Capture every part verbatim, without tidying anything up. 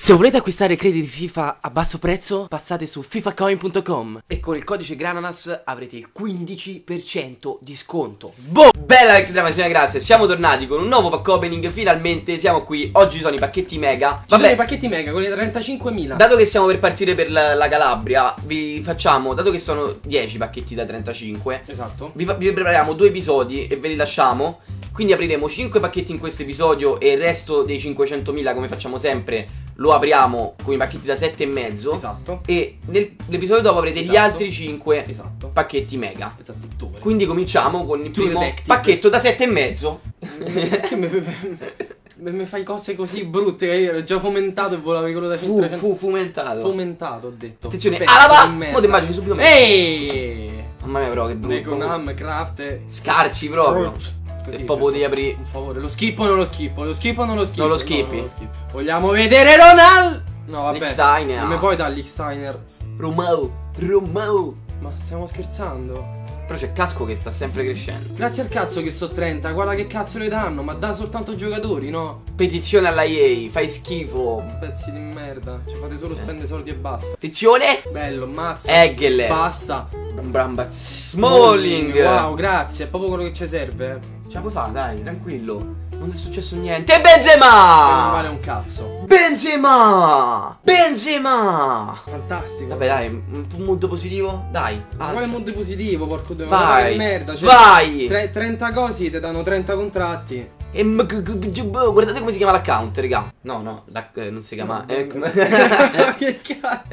Se volete acquistare crediti FIFA a basso prezzo, passate su fifacoin punto com e con il codice Grananas avrete il quindici per cento di sconto. Sboom! Bella vecchia, grazie. Siamo tornati con un nuovo pack opening. Finalmente siamo qui. Oggi sono i pacchetti mega. Ci Vabbè, sono i pacchetti mega, quelli da trentacinquemila. Dato che stiamo per partire per la, la Calabria, vi facciamo, dato che sono dieci pacchetti da trentacinque, esatto, vi, vi prepariamo due episodi e ve li lasciamo. Quindi apriremo cinque pacchetti in questo episodio e il resto dei cinquecentomila, come facciamo sempre, lo apriamo con i pacchetti da sette e mezzo. Esatto. E nell'episodio dopo avrete esatto. gli altri cinque esatto. pacchetti mega. Esatto. Quindi cominciamo con il True primo detective. pacchetto da sette e mezzo. Perché mi, mi fai cose così brutte che io ero già fomentato e volevo quello da fu, fu fumentato. Fumentato, ho detto. Attenzione, alaba! Mo ti immagini subito me. Ehi! Mamma mia però che brutto. Neconam, craft. Scarci proprio. Così, se proprio devi aprire. Un favore, lo schippo o non lo schippo? Lo schippo o non lo schippo? Non lo schippi. No, non lo schippo. Vogliamo vedere Ronald? No, vabbè. Lichtsteiner. Non mi puoi dare Lichtsteiner. Romao, Romao. Ma stiamo scherzando? Però c'è Casco che sta sempre crescendo. Grazie al cazzo che sto trenta, guarda che cazzo le danno, ma dà soltanto giocatori, no? Petizione alla E A, fai schifo. Pezzi di merda, ci fate solo sì. spendere soldi e basta. Attenzione! Bello, mazza. Eggele. Basta. Bramba Smalling. Wow, grazie, è proprio quello che ci serve. Ce la puoi fare, dai, tranquillo. Non è successo niente. E Benzema! Non vale un cazzo. Benzema! Benzema! Fantastico. Vabbè dai, un mood positivo? Dai. Ma quale mood positivo, porco due? Vai. Che merda. Cioè, vai! trenta cosi ti danno trenta contratti. E guardate come si chiama l'account, raga. No, no, non si chiama. Che cazzo?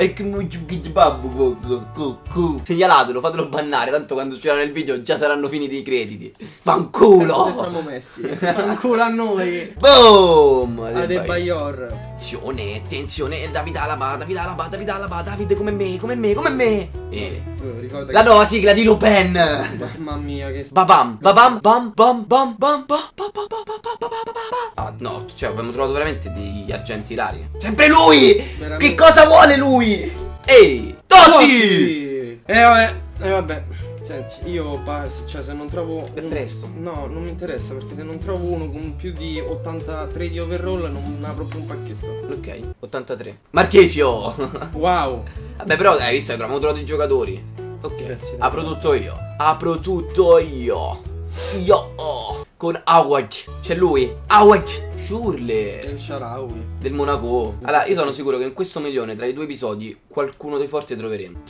Segnalatelo, fatelo bannare. Tanto quando uscirà nel video già saranno finiti i crediti. Fanculo! Se siamo messi. Fanculo a noi. Boom! Adebayor. Attenzione, attenzione. Davide Alaba, Davide Alaba, Davide Alaba, Davide come me, come me, come me. E ricorda la nuova sigla di Lupin. Mamma mia che babam, babam, bam, bam, bam, bam, bam, bam, bam. Ah no, cioè abbiamo trovato veramente degli argenti rari. Sempre lui! Veramente. Che cosa vuole lui? Ehi! Totti! E eh, vabbè, e eh, vabbè. Senti, io cioè se non trovo è presto. No, non mi interessa, perché se non trovo uno con più di ottantatré di overall non apro più un pacchetto. Ok, ottantatré. Marchesio! Wow! Vabbè però dai, visto che abbiamo trovato i giocatori. Ok, apro tutto io. Apro tutto io. Io oh. Con Howard. C'è lui. Howard Schurrle. Il Sharawi del Monaco. Allora io sono sicuro che in questo milione, tra i due episodi, qualcuno dei forti troveremo.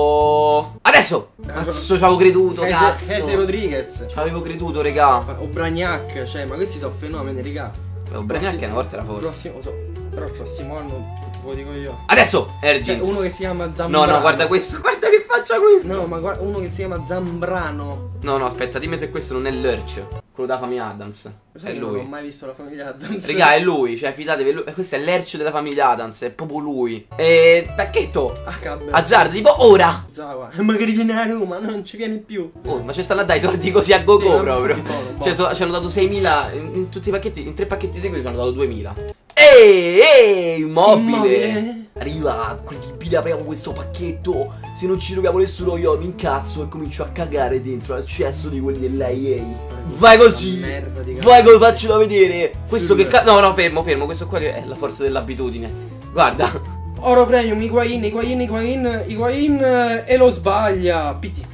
Tipo adesso. Cazzo ci avevo creduto. Cazzo Jesse Rodriguez. Ci avevo creduto, regà. Obraniak. Cioè ma questi sono fenomeni, regà. Obraniak una volta era forte. Prossimo, so, però il prossimo anno lo dico io. Adesso Ergins. Cioè, uno che si chiama Zambrano. No no guarda questo. Guarda che faccia questo. No ma guarda uno che si chiama Zambrano. No no aspetta, dimmi se questo non è Lurch, quello della famiglia Adams. Sai è lui. Non ho mai visto la famiglia Adams. Raga è lui, cioè fidatevi, lui. Questo è l'Ercio della famiglia Adams, è proprio lui. E pacchetto Azzard, tipo ora. Zawa. E magari viene a Roma, non ci viene più. Oh ma ci stanno a dare i soldi così a go-go sì, proprio. Buono, cioè so, ci hanno dato seimila in, in tutti i pacchetti, in tre pacchetti seguiti ci hanno dato duemila. Ehi, ehi, immobile. immobile. Arriva, incredibile, apriamo questo pacchetto. Se non ci troviamo nessuno io mi incazzo e comincio a cagare dentro al cesso di quelli dell'A E A. Vai così. Vai così, faccelo vedere. Questo che cazzo. No, no, fermo, fermo. Questo qua che è la forza dell'abitudine. Guarda. Oro premium, Higuain, Higuain, Higuain, Higuain e lo sbaglia. P T.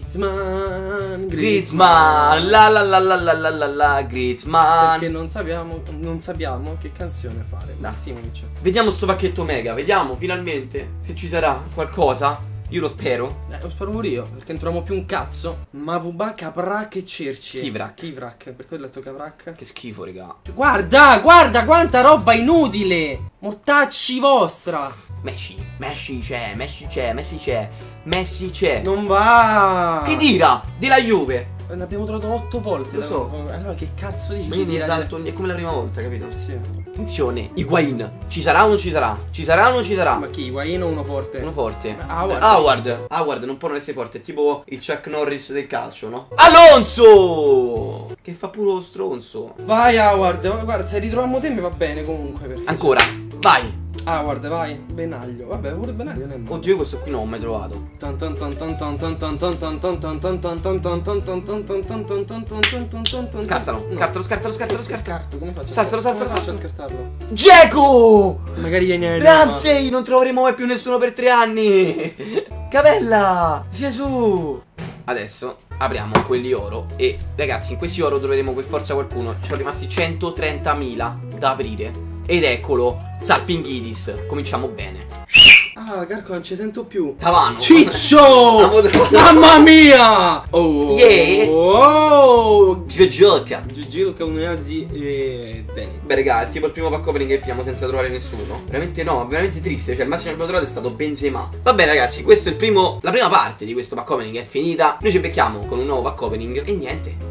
Griezmann, Griezmann, la la la la la la la la Griezmann. Perché non sappiamo, non sappiamo che canzone fare. Da Simovic. Vediamo sto pacchetto mega, vediamo finalmente se ci sarà qualcosa. Io lo spero. Eh, lo spero pure io, perché non troviamo più un cazzo. Mavuba, Caprak e Cerci. Kivrak. Kivrak, perché ho detto Caprak? Che schifo, raga. Guarda, guarda quanta roba inutile. Mortacci vostra. Messi, Messi c'è, Messi c'è, Messi c'è, Messi c'è. Non va. Che dira? Della Juve. Ne abbiamo trovato otto volte. Lo so. Allora che cazzo dici? Ma io mi salto, è come la prima volta, capito? Sì. Attenzione, Higuain. Ci sarà o non ci sarà? Ci sarà o non ci sarà? Ma chi? Higuain o uno forte? Uno forte. Howard. Howard. Howard non può non essere forte, è tipo il Chuck Norris del calcio, no? Alonso! Che fa pure lo stronzo. Vai Howard, guarda, se ritroviamo te mi va bene comunque perché... Ancora, vai. Ah, guarda, vai. Benaglio. Vabbè, pure Benaglio non è male. Oddio, questo qui non l'ho mai trovato. Scartalo, No. scartalo, scartalo, scartalo, scartalo. Scarto, come faccio? Saltalo, saltalo, Come faccio a saltalo. scartarlo? Geco! Magari viene Ramsey, non troveremo mai più nessuno per tre anni. Cavella, Gesù. Adesso apriamo quelli oro. E ragazzi, in questi oro troveremo per forza qualcuno. Ci sono rimasti centotrentamila da aprire. Ed eccolo, Salpinghidis. Cominciamo bene. Ah, Carco, non ci sento più. Tavano. Ciccio! Abbiamo trovato- Mamma mia! Oh! Yeah! Oh! Gioca. Gilca, Uneazzi e bene. Beh raga, è tipo il primo pack opening che finiamo senza trovare nessuno. Veramente no, veramente triste. Cioè il massimo che abbiamo trovato è stato Benzema. Va bene ragazzi, questo è il primo. La prima parte di questo pack opening è finita. Noi ci becchiamo con un nuovo pack opening. E niente,